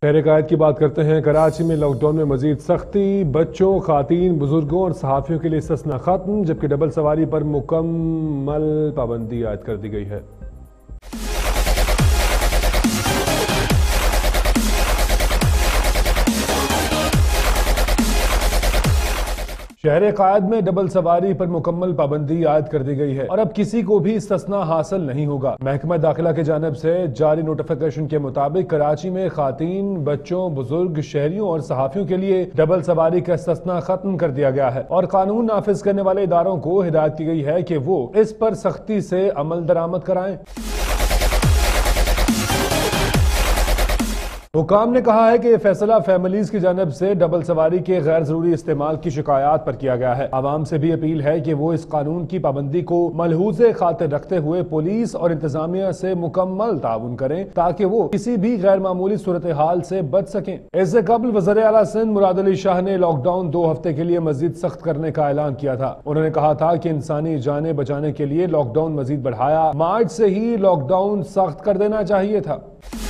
شہر قائد کی بات کرتے ہیں۔ کراچی میں لاک ڈاؤن میں مزید سختی، بچوں، خواتین، بزرگوں اور صحافیوں کے لیے استثنا ختم، جبکہ ڈبل سواری پر مکمل پابندی عائد کر دی گئی ہے۔ شہر قائد میں ڈبل سواری پر مکمل پابندی عائد کر دی گئی ہے اور اب کسی کو بھی استثنا حاصل نہیں ہوگا۔ محکمہ داخلہ کی جانب سے جاری نوٹیفیکیشن کے مطابق کراچی میں خواتین، بچوں، بزرگ، شہریوں اور صحافیوں کے لیے ڈبل سواری کا استثنا ختم کر دیا گیا ہے اور قانون نافذ کرنے والے اداروں کو ہدایت کی گئی ہے کہ وہ اس پر سختی سے عمل درآمد کرائیں۔ حکام نے کہا ہے کہ یہ فیصلہ فیملیز کی جانب سے ڈبل سواری کے غیر ضروری استعمال کی شکایات پر کیا گیا ہے۔ عوام سے بھی اپیل ہے کہ وہ اس قانون کی پابندی کو ملحوظ خاطر رکھتے ہوئے پولیس اور انتظامیہ سے مکمل تعاون کریں تاکہ وہ کسی بھی غیر معمولی صورتحال سے بچ سکیں۔ اس سے قبل وزیر اعلیٰ سندھ مراد علی شاہ نے لاک ڈاؤن 2 ہفتے کے لیے مزید سخت کرنے کا اعلان کیا تھا۔ انہوں نے کہا تھا کہ انسانی جانیں بچانے کے لیے لاک ڈاؤن مزید بڑھایا، مارچ سے ہی لاک ڈاؤن سخت کر دینا چاہیے تھا۔